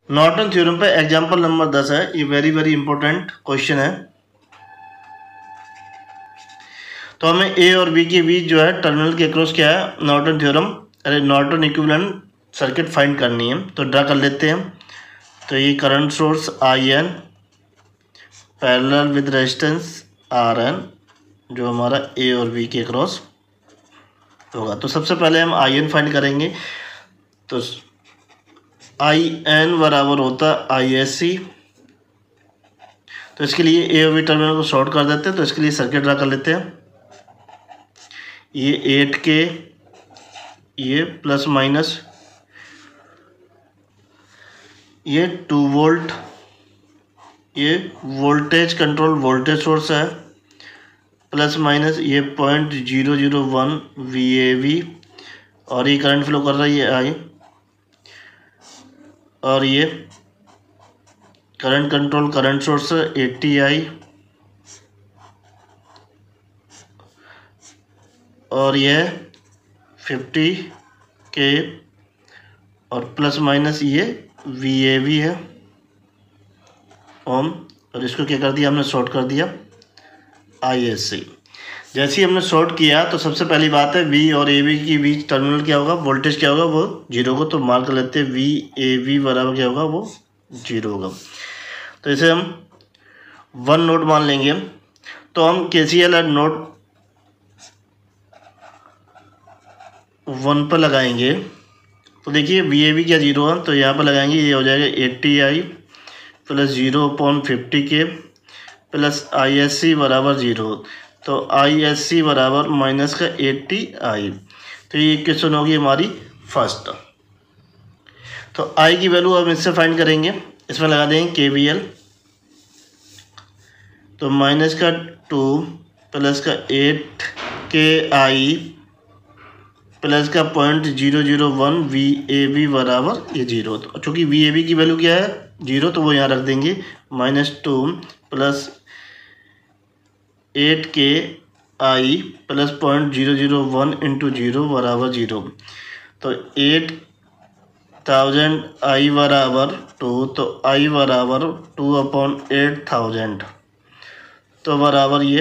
Norton theorem पे example number 10 है। ये वेरी वेरी इंपॉर्टेंट क्वेश्चन है। तो हमें ए और बी के बीच जो है टर्मिनल के अक्रॉस क्या है, नॉर्टन थ्योरम अरे नॉर्टन इक्विवेलेंट सर्किट फाइंड करनी है। तो ड्रा कर लेते हैं। तो ये current source I N parallel with resistance R N जो हमारा ए और बी के अक्रॉस होगा। तो सबसे पहले हम आई एन फाइंड करेंगे। तो आई एन बराबर होता आई एस सी। तो इसके लिए ए और बी टर्मिनल को शॉर्ट कर देते हैं। तो इसके लिए सर्किट ड्रा कर लेते हैं। ये 8K ये प्लस माइनस ये 2 वोल्ट ये वोल्टेज कंट्रोल वोल्टेज सोर्स है, प्लस माइनस ये 0.001 VAV और ये करंट फ्लो कर रहा है ये आई, और ये current control current source 80I और यह 50K और प्लस माइनस ये VAV है ओम। और इसको क्या कर दिया हमने, शॉर्ट कर दिया ISC। जैसे ही हमने शॉर्ट किया तो सबसे पहली बात है V और AB के बीच टर्मिनल क्या होगा, वोल्टेज क्या होगा, वो 0 होगा। तो मार्क कर लेते हैं VAV बराबर क्या होगा, वो 0 होगा। तो इसे हम 1 नोड मान लेंगे। तो हम KCL एट नोड 1 पर लगाएंगे। तो देखिए VAB क्या 0 है, तो यहाँ पर लगाएंगे, ये हो जाएगा 80I plus 0/50K plus ISC बराबर 0। तो ISC बराबर माइनस का 80I। तो ये क्वेश्चन होगी हमारी फर्स्ट। तो I की वैल्यू हम इससे फाइंड करेंगे। इसमें लगा देंगे KVL। तो माइनस का 2 प्लस का 8KI प्लस का 0.001 VAB बराबर ये 0। तो चूँकि VAB की वैल्यू क्या है 0, तो वो यहाँ रख देंगे। -2 प्लस 8KI प्लस 0.001 × 0 बराबर 0। तो 8000 I बराबर 2। तो I बराबर 2/8000 तो बराबर ये,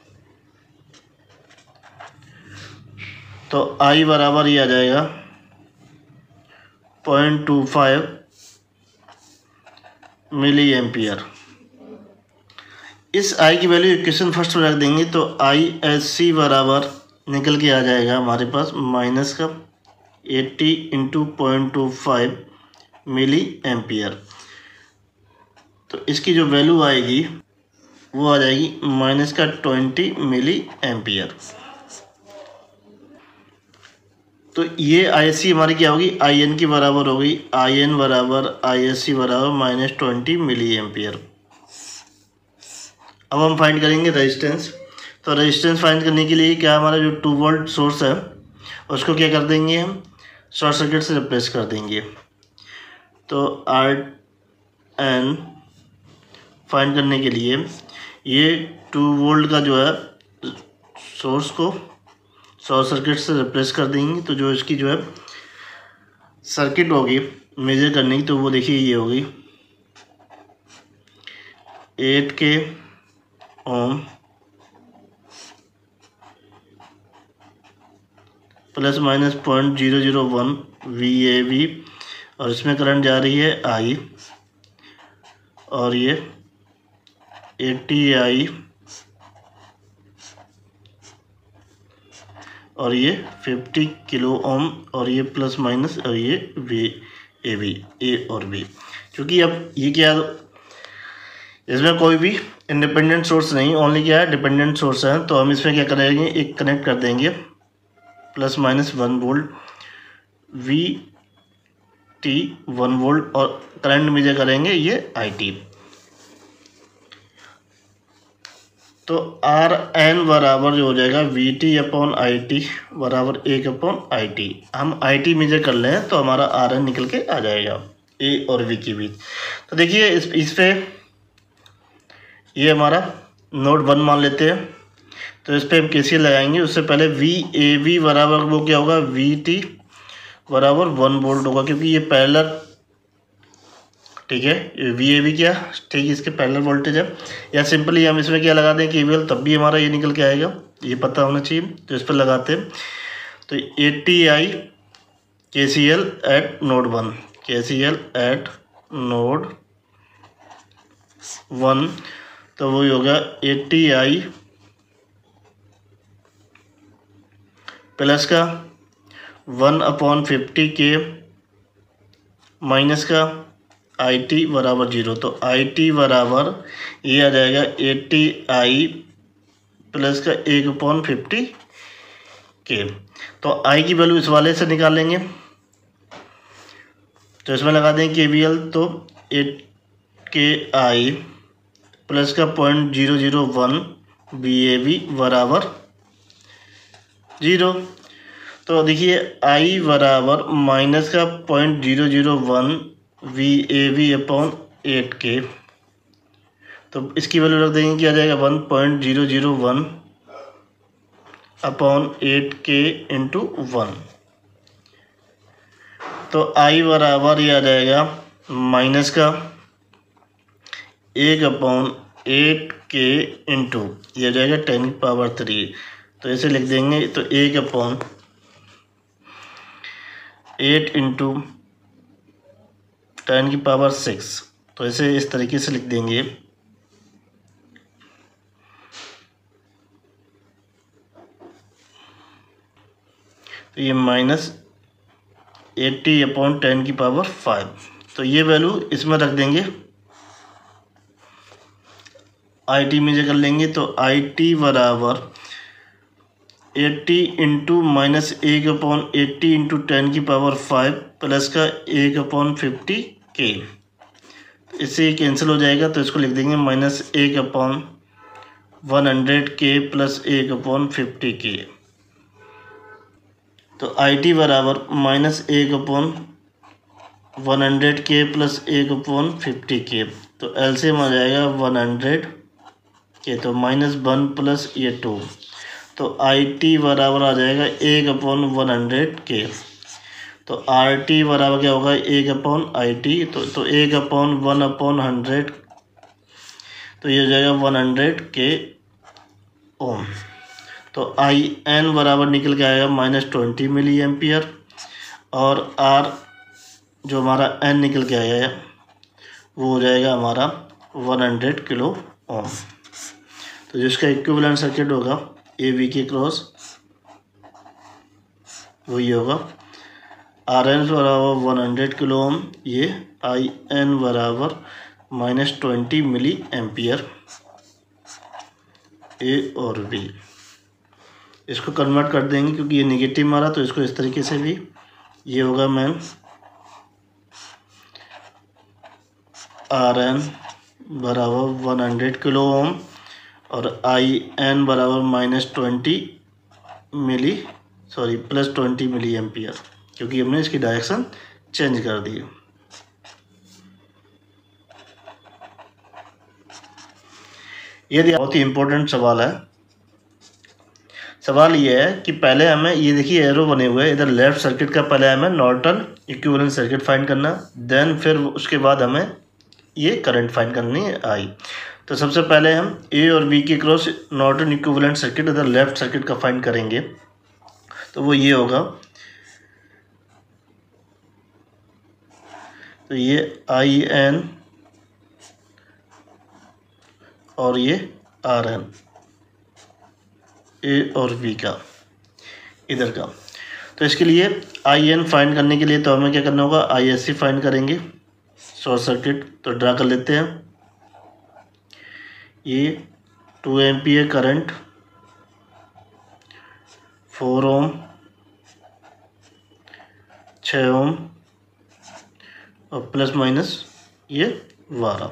तो I बराबर ये आ जाएगा 0.25 मिली एम्पियर। इस I की वैल्यू इक्वेशन फर्स्ट में रख देंगे। तो ISC बराबर निकल के आ जाएगा हमारे पास माइनस का 80 × 0.25 मिली एम्पियर। तो इसकी जो वैल्यू आएगी वो आ जाएगी माइनस का 20 मिली एम्पियर। तो ये ISC हमारी क्या होगी, IN की बराबर होगी। IN बराबर ISC बराबर -20 मिली एम्पियर। अब हम फाइंड करेंगे रेजिस्टेंस। तो रेजिस्टेंस फाइंड करने के लिए क्या, हमारा जो 2 वोल्ट सोर्स है उसको क्या कर देंगे, हम शॉर्ट सर्किट से रिप्लेस कर देंगे। तो RN फाइंड करने के लिए ये 2 वोल्ट का जो है सोर्स को शॉर्ट सर्किट से रिप्लेस कर देंगे। तो जो इसकी जो है सर्किट होगी मेजर करने की, तो वो देखिए ये होगी 8K ohm plus minus 0.001 VAB और इसमें करंट जा रही है I और ये 80I और ये 50 किलो ओम और ये प्लस माइनस और ये VAB A और B। क्योंकि अब ये क्या, इसमें कोई भी इंडिपेंडेंट सोर्स नहीं, ओनली क्या है डिपेंडेंट सोर्स है। तो हम इसमें क्या करेंगे, एक कनेक्ट कर देंगे +-1 वोल्ट VT 1 वोल्ट और करंट मेजर करेंगे ये IT। तो RN बराबर जो हो जाएगा VT/IT बराबर 1/IT। हम IT मेजर कर लें तो हमारा RN निकल के आ जाएगा A और V के बीच। तो देखिए इस पे ये हमारा नोड 1 मान लेते हैं। तो इस पर हम KCL लगाएंगे। उससे पहले VAB बराबर वो क्या होगा, VT बराबर 1 वोल्ट होगा, क्योंकि ये पैरेलल ठीक है। वी ए बी क्या, ठीक है, इसके पैरेलल वोल्टेज है। या सिंपली हम इसमें क्या लगा दें केवीएल, तब भी हमारा ये निकल के आएगा, ये पता होना चाहिए। तो इस पर लगाते हैं तो 80I KCL at node 1, KCL at node 1, तो वही होगा 80I प्लस का 1/50K माइनस का IT बराबर 0। तो IT बराबर ये आ जाएगा 80I प्लस का 1/50K। तो I की वैल्यू इस वाले से निकालेंगे, तो इसमें लगा दें KVL, तो 8KI प्लस का 0.001 VAB बराबर 0। तो देखिए I बराबर माइनस का 0.001 VAB अपॉन 8K, तो इसकी वैल्यू रख देंगे, क्या आ जाएगा 1.001 अपॉन 8K इंटू 1। तो I बराबर ये आ जाएगा माइनस का 1/8K इंटू ये आ जाएगा 10⁻3। तो ऐसे लिख देंगे, तो 1/8 इंटू 10⁻6, तो ऐसे इस तरीके से लिख देंगे। तो ये -80/10⁵, तो ये वैल्यू इसमें रख देंगे, IT में जगह लेंगे। तो IT बराबर 80 इंटू माइनस 1/80 इंटू 10⁵ प्लस का 1/50K, इससे कैंसिल हो जाएगा, तो इसको लिख देंगे -1/100K प्लस 1/50K। तो IT बराबर -1/100K प्लस 1/50K, तो एलसीएम आ जाएगा 100K, तो -1 प्लस ये 2, तो IT बराबर आ जाएगा 1/100K। तो RT बराबर क्या होगा 1/IT, तो 1/1/100, तो ये हो जाएगा 100K ओम। तो IN बराबर निकल के आएगा -20 मिली एम्पियर, और R जो हमारा N निकल के आया है वो हो जाएगा हमारा 100 किलो ओम। तो जिसका इक्विवेलेंट सर्किट होगा AB के क्रॉस वही होगा RN बराबर 100 किलो ओम, ये IN बराबर -20 मिली एम्पियर, A और B। इसको कन्वर्ट कर देंगे क्योंकि ये नेगेटिव मारा, तो इसको इस तरीके से भी ये होगा मैम RN बराबर 100 किलो ओम और IN बराबर +20 मिली एम्पियर, क्योंकि हमने इसकी डायरेक्शन चेंज कर दी। ये बहुत ही इम्पोर्टेंट सवाल है। सवाल ये है कि पहले हमें ये देखिए एरो बने हुए हैं, इधर लेफ्ट सर्किट का पहले हमें नॉर्टन इक्विवेलेंट सर्किट फाइंड करना, देन फिर उसके बाद हमें ये करंट फाइंड करनी आई। तो सबसे पहले हम A और B के क्रॉस नॉर्टन इक्विवेलेंट सर्किट इधर लेफ्ट सर्किट का फाइंड करेंगे, तो वो ये होगा, तो ये IN और ये RN, A और B का इधर का। तो इसके लिए IN फाइंड करने के लिए तो हमें क्या करना होगा, ISC फाइंड करेंगे, शॉर्ट सर्किट। तो ड्रा कर लेते हैं, ये 2 एम्पियर करंट, 4 ओम, 6 ओम और प्लस माइनस ये 12।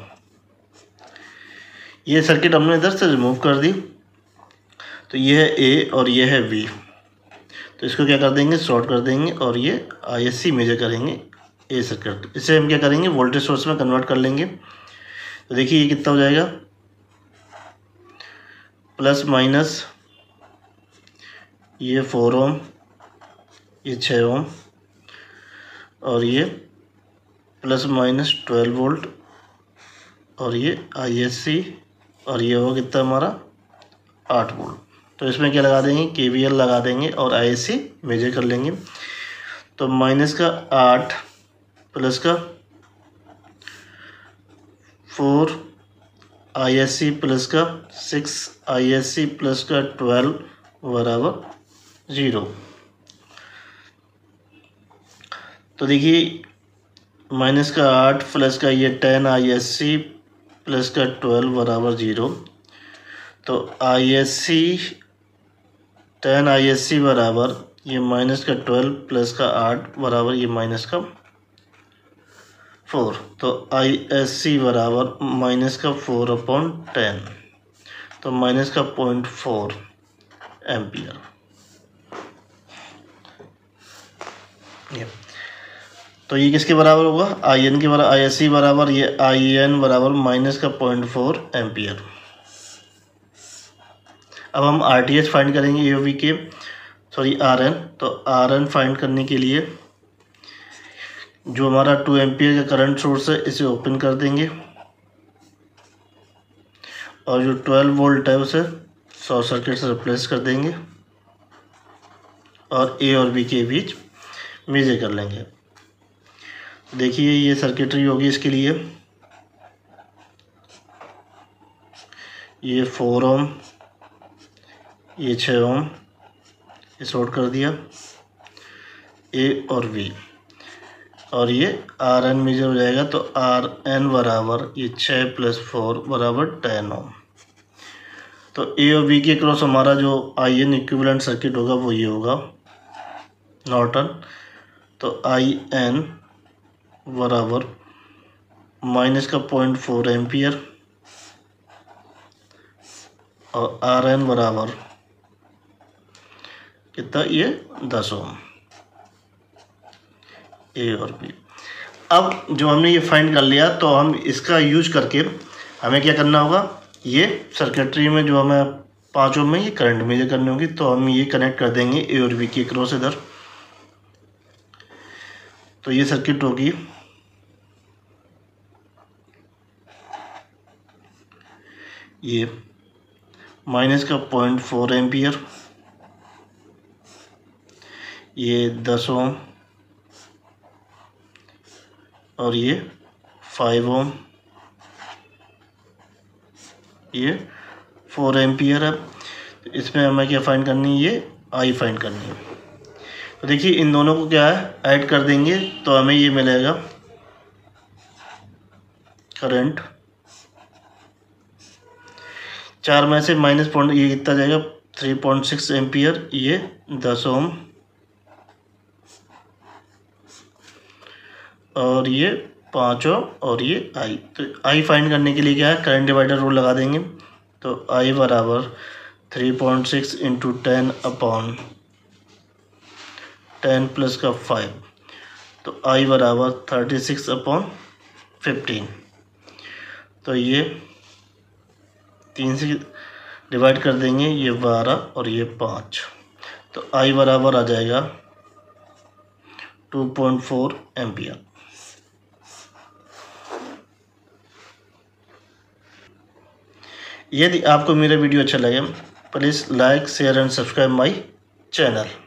ये सर्किट हमने इधर से रिमूव कर दी, तो ये है A और ये है B। तो इसको क्या कर देंगे, शॉर्ट कर देंगे और ये ISC मेजर करेंगे A सर्किट। इसे हम क्या करेंगे, वोल्टेज सोर्स में कन्वर्ट कर लेंगे। तो देखिए ये कितना हो जाएगा, प्लस माइनस ये 4 ओम, ये 6 ओम और ये ±12 वोल्ट, और ये ISC, और ये होगा कितना हमारा 8 वोल्ट। तो इसमें क्या लगा देंगे, KVL लगा देंगे और ISC मेजर कर लेंगे। तो -8 प्लस का 4 ISC प्लस का 6 ISC प्लस का 12 बराबर 0। तो देखिए -8 प्लस का ये 10 ISC प्लस का 12 बराबर 0। तो ISC 10 ISC बराबर ये -12 प्लस का 8 बराबर ये -4। तो ISC बराबर -4/10, तो -0.4 एम्पियर। तो ये किसके बराबर होगा, IN के बराबर, ISC बराबर ये IN बराबर -0.4 एम्पियर। अब हम RTH फाइंड करेंगे AOV के, RN। तो RN फाइंड करने के लिए जो हमारा 2 एम्पियर का करंट सोर्स है इसे ओपन कर देंगे, और जो 12 वोल्ट है उसे शॉर्ट सर्किट से रिप्लेस कर देंगे, और A और B के बीच मेजर कर लेंगे। देखिए ये सर्किटरी होगी इसके लिए, ये 4 ओम, ये 6 ओम, ये शॉर्ट कर दिया A और B, और ये RN मेजर हो जाएगा। तो RN बराबर ये 6 + 4 बराबर 10 ओम। तो A और B के क्रॉस हमारा जो IN इक्विवेलेंट सर्किट होगा वो ये होगा नॉर्टन। तो IN बराबर -0.4 एम्पियर, और RN बराबर कितना, ये 10 ओम। A और B। अब जो हमने ये फाइंड कर लिया, तो हम इसका यूज करके हमें क्या करना होगा, ये सर्किटरी में जो हमें 5 ओम में ये करंट मेजर करनी होगी। तो हम ये कनेक्ट कर देंगे A और B के क्रॉस इधर। तो ये सर्किट होगी, ये -0.4 एम्पियर, ये 10 ओम, और ये 5 ओम, ये 4 एम्पियर है। इसमें हमें क्या फाइंड करनी है, ये I फाइंड करनी है। तो देखिए इन दोनों को क्या है, ऐड कर देंगे तो हमें ये मिलेगा करंट। 4 में से माइनस पॉइंट ये कितना जाएगा, 3.6 एम्पियर, ये 10 ओम, और ये 5 ओम, और ये I। तो I फाइंड करने के लिए क्या है, करंट डिवाइडर रूल लगा देंगे। तो I बराबर 3.6 × 10 प्लस का 5, तो I बराबर 36/15। तो ये 3 से डिवाइड कर देंगे, ये 12 और ये 5। तो I बराबर आ जाएगा 2.4 एम्पियर। यदि आपको मेरा वीडियो अच्छा लगे, please like, share and subscribe my channel.